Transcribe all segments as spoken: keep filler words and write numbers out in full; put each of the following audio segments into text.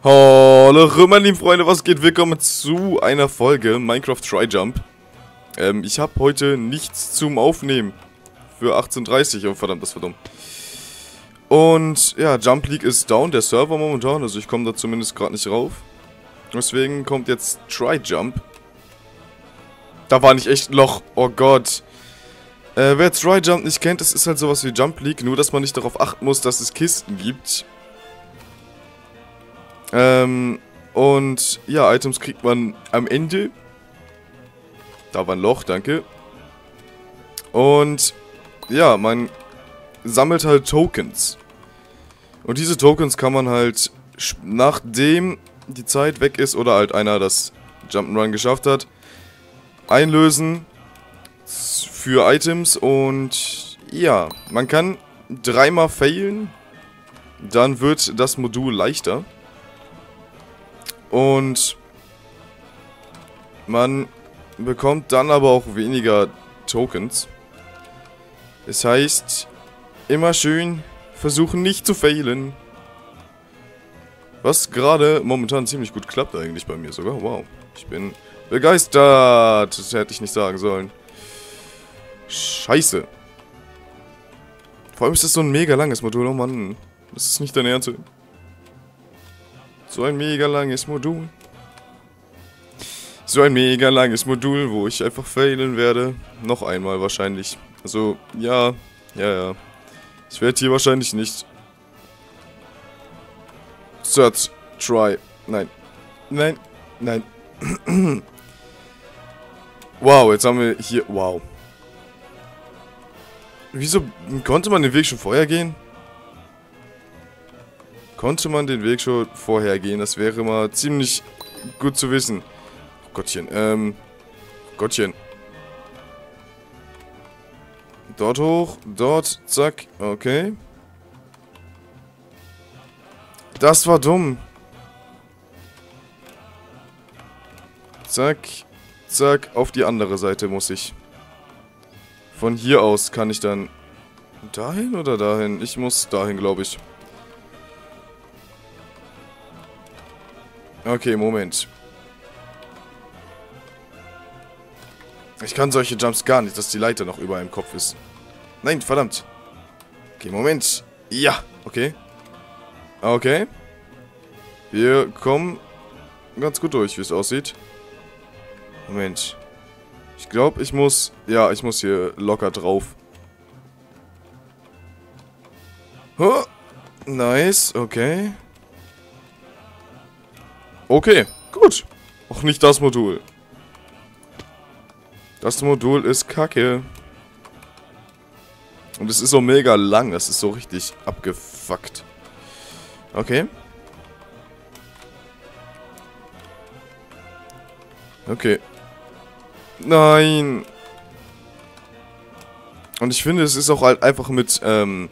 Hallo meine lieben Freunde, was geht? Willkommen zu einer Folge Minecraft Try Jump. Ähm, ich habe heute nichts zum Aufnehmen für achtzehn Uhr dreißig, oh verdammt, das war dumm. Und ja, Jump League ist down, der Server momentan, also ich komme da zumindest gerade nicht rauf. Deswegen kommt jetzt Try Jump. Da war nicht echt ein Loch, oh Gott. Äh, wer Try Jump nicht kennt, das ist halt sowas wie Jump League, nur dass man nicht darauf achten muss, dass es Kisten gibt. Ähm, und ja, Items kriegt man am Ende. Da war ein Loch, danke. Und ja, man sammelt halt Tokens. Und diese Tokens kann man halt, nachdem die Zeit weg ist oder halt einer das Jump'n'Run geschafft hat, einlösen für Items. Und ja, man kann dreimal failen, dann wird das Modul leichter. Und man bekommt dann aber auch weniger Tokens. Das heißt, immer schön versuchen nicht zu failen. Was gerade momentan ziemlich gut klappt eigentlich bei mir sogar. Wow, ich bin begeistert. Das hätte ich nicht sagen sollen. Scheiße. Vor allem ist das so ein mega langes Modul. Oh Mann, das ist nicht dein Ernst. So ein mega langes Modul. So ein mega langes Modul, wo ich einfach failen werde. Noch einmal wahrscheinlich. Also, ja, ja, ja. Ich werde hier wahrscheinlich nicht. Search, try. Nein. Nein, nein. Wow, jetzt haben wir hier. Wow. Wieso konnte man den Weg schon vorher gehen? Konnte man den Weg schon vorher gehen? Das wäre mal ziemlich gut zu wissen. Oh Gottchen, ähm... Gottchen. Dort hoch, dort, zack, okay. Das war dumm. Zack, zack, auf die andere Seite muss ich. Von hier aus kann ich dann... Dahin oder dahin? Ich muss dahin, glaube ich. Okay, Moment. Ich kann solche Jumps gar nicht, dass die Leiter noch über einem Kopf ist. Nein, verdammt. Okay, Moment. Ja, okay. Okay. Wir kommen ganz gut durch, wie es aussieht. Moment. Ich glaube, ich muss... Ja, ich muss hier locker drauf. Oh, nice, okay. Okay, gut. Auch nicht das Modul. Das Modul ist kacke. Und es ist so mega lang. Das ist so richtig abgefuckt. Okay. Okay. Nein. Und ich finde, es ist auch halt einfach mit ähm,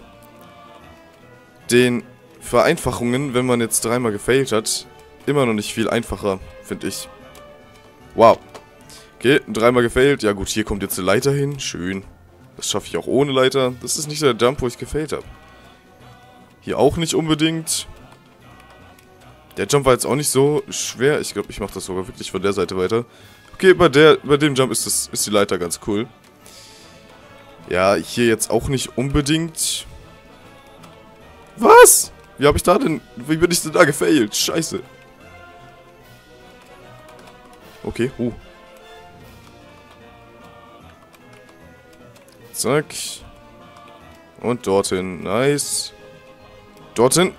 den Vereinfachungen, wenn man jetzt dreimal gefailt hat, immer noch nicht viel einfacher, finde ich. Wow. Okay, dreimal gefailt. Ja gut, hier kommt jetzt eine Leiter hin. Schön. Das schaffe ich auch ohne Leiter. Das ist nicht der Jump, wo ich gefailt habe. Hier auch nicht unbedingt. Der Jump war jetzt auch nicht so schwer. Ich glaube, ich mache das sogar wirklich von der Seite weiter. Okay, bei der, bei dem Jump ist, das, ist die Leiter ganz cool. Ja, hier jetzt auch nicht unbedingt. Was? Wie habe ich da denn... Wie bin ich denn da gefailt? Scheiße. Okay, uh. Zack. Und dorthin. Nice. Dorthin.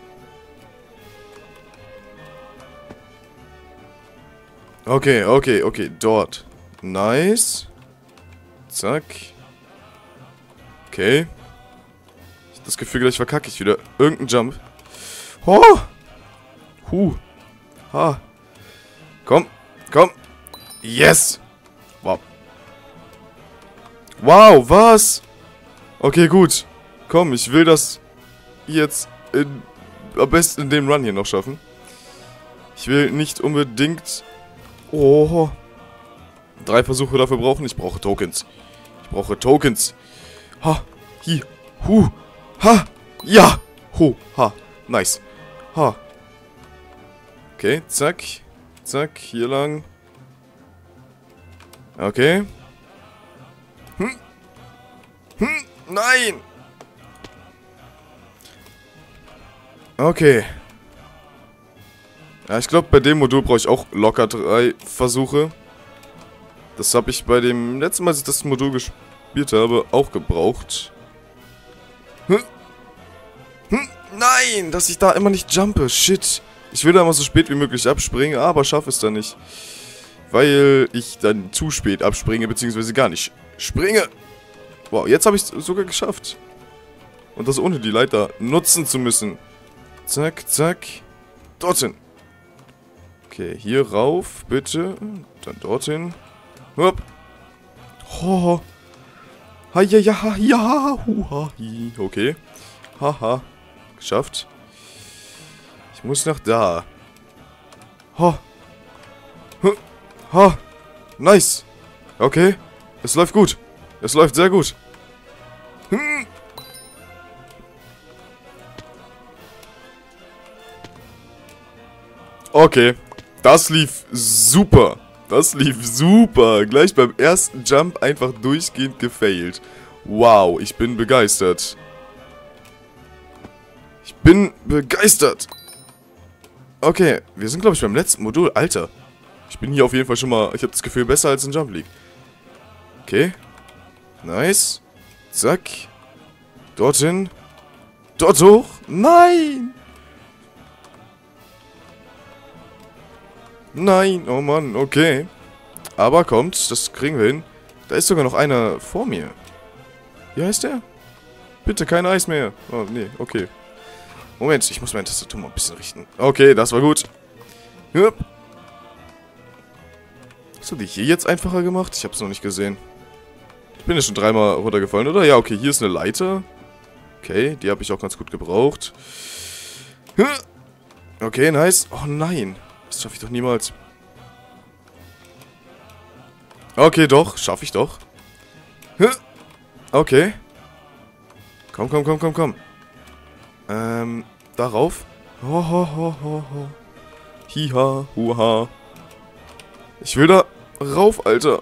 Okay, okay, okay. Dort. Nice. Zack. Okay. Ich hab das Gefühl, gleich verkacke ich wieder. Irgendein Jump. Oh. Huh. Ha. Komm. Komm. Yes. Wow. Wow, was? Okay, gut. Komm, ich will das jetzt in, am besten in dem Run hier noch schaffen. Ich will nicht unbedingt... Oh. Drei Versuche dafür brauchen. Ich brauche Tokens. Ich brauche Tokens. Ha. Hi. Hu. Ha. Ja. Ho. Ha. Nice. Ha. Okay, zack. Zack, hier lang. Okay. Hm. Hm, nein! Okay. Ja, ich glaube, bei dem Modul brauche ich auch locker drei Versuche. Das habe ich bei dem letzten Mal, als ich das Modul gespielt habe, auch gebraucht. Hm. Hm, nein! Dass ich da immer nicht jumpe. Shit. Ich will da immer so spät wie möglich abspringen, aber schaffe es dann nicht. Weil ich dann zu spät abspringe, beziehungsweise gar nicht springe. Wow, jetzt habe ich es sogar geschafft. Und das ohne die Leiter nutzen zu müssen. Zack, zack. Dorthin. Okay, hier rauf, bitte. Dann dorthin. Hopp. Ho. Ha, ja, ja, ja, huha, hi. Okay. Haha. Geschafft. Ich muss nach da. Ha. Ha. Nice. Okay. Es läuft gut. Es läuft sehr gut. Hm. Okay. Das lief super. Das lief super. Gleich beim ersten Jump einfach durchgehend gefailt. Wow, ich bin begeistert. Ich bin begeistert. Okay, wir sind glaube ich beim letzten Modul. Alter. Ich bin hier auf jeden Fall schon mal, ich habe das Gefühl, besser als in Jump League. Okay. Nice. Zack. Dorthin. Dort hoch. Nein. Nein. Oh Mann, okay. Aber kommt, das kriegen wir hin. Da ist sogar noch einer vor mir. Wie heißt der? Bitte, kein Eis mehr. Oh, nee, okay. Moment, ich muss meine Tastatur mal ein bisschen richten. Okay, das war gut. Hup. Hast du die hier jetzt einfacher gemacht? Ich hab's noch nicht gesehen. Ich bin ja schon dreimal runtergefallen, oder? Ja, okay, hier ist eine Leiter. Okay, die habe ich auch ganz gut gebraucht. Okay, nice. Oh nein. Das schaffe ich doch niemals. Okay, doch. Schaffe ich doch. Okay. Komm, komm, komm, komm, komm. Ähm, darauf. Ho, ho, ho, ho, ho. Hiha, huha. Ich will da rauf, Alter.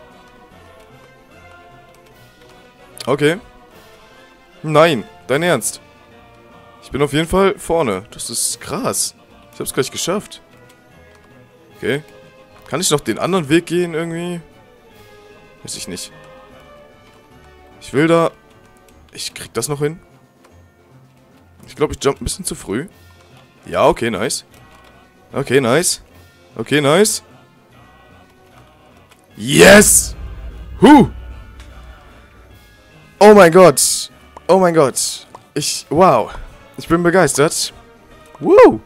Okay. Nein, dein Ernst. Ich bin auf jeden Fall vorne. Das ist krass. Ich hab's gleich geschafft. Okay. Kann ich noch den anderen Weg gehen irgendwie? Weiß ich nicht. Ich will da... Ich krieg das noch hin. Ich glaube, ich jump ein bisschen zu früh. Ja, okay, nice. Okay, nice. Okay, nice. Yes! Huh! Oh mein Gott. Oh mein Gott. Ich... Wow. Ich bin begeistert. Woo!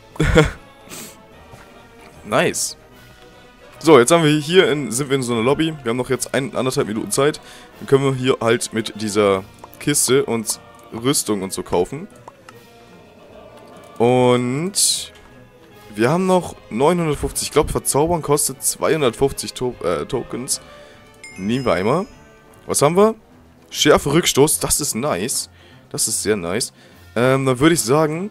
Nice. So, jetzt haben wir hier in, sind wir in so einer Lobby. Wir haben noch jetzt ein, anderthalb Minuten Zeit. Dann können wir hier halt mit dieser Kiste uns Rüstung und so kaufen. Und wir haben noch neunhundertfünfzig. Ich glaube, Verzaubern kostet zweihundertfünfzig to äh, Tokens. Nehmen wir einmal. Was haben wir? Schärfe Rückstoß. Das ist nice. Das ist sehr nice. Ähm, dann würde ich sagen...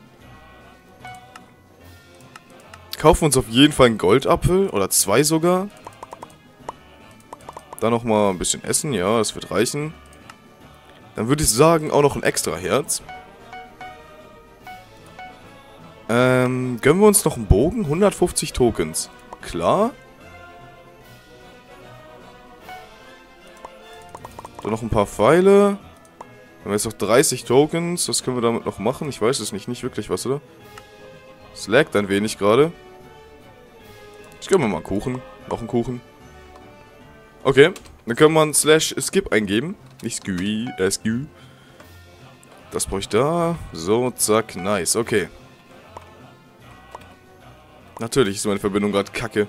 Kaufen uns auf jeden Fall einen Goldapfel. Oder zwei sogar. Dann nochmal ein bisschen essen. Ja, das wird reichen. Dann würde ich sagen, auch noch ein extra Herz. Ähm, gönnen wir uns noch einen Bogen? hundertfünfzig Tokens. Klar. Dann noch ein paar Pfeile. Dann haben wir jetzt noch dreißig Tokens. Was können wir damit noch machen? Ich weiß es nicht. Nicht wirklich was, oder? Es laggt ein wenig gerade. Ich gönne mir mal einen Kuchen. Noch einen Kuchen. Okay. Dann können wir einen Slash Skip eingeben. Nicht Skui, äh, Skü. Das brauche ich da. So, zack, nice. Okay. Natürlich ist meine Verbindung gerade kacke.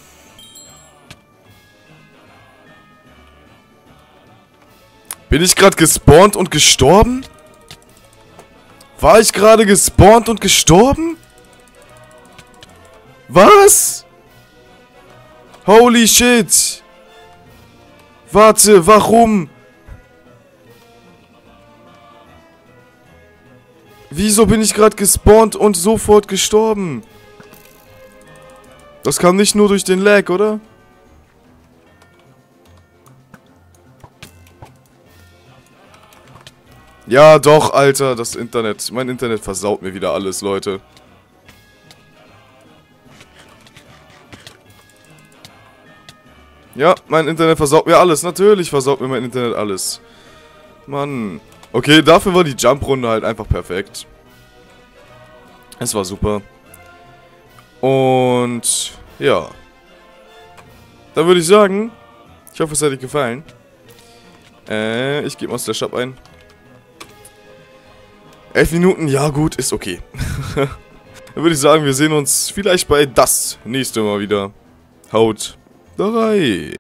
Bin ich gerade gespawnt und gestorben? War ich gerade gespawnt und gestorben? Was? Holy shit. Warte, warum? Wieso bin ich gerade gespawnt und sofort gestorben? Das kam nicht nur durch den Lag, oder? Ja, doch, Alter, das Internet. Mein Internet versaut mir wieder alles, Leute. Ja, mein Internet versaut mir alles. Natürlich versaut mir mein Internet alles. Mann. Okay, dafür war die Jump-Runde halt einfach perfekt. Es war super. Und ja. Dann würde ich sagen, ich hoffe, es hat euch gefallen. Äh, ich gebe mal der Shop ein. Elf Minuten, ja gut, ist okay. Dann würde ich sagen, wir sehen uns vielleicht bei das nächste Mal wieder. Haut rein.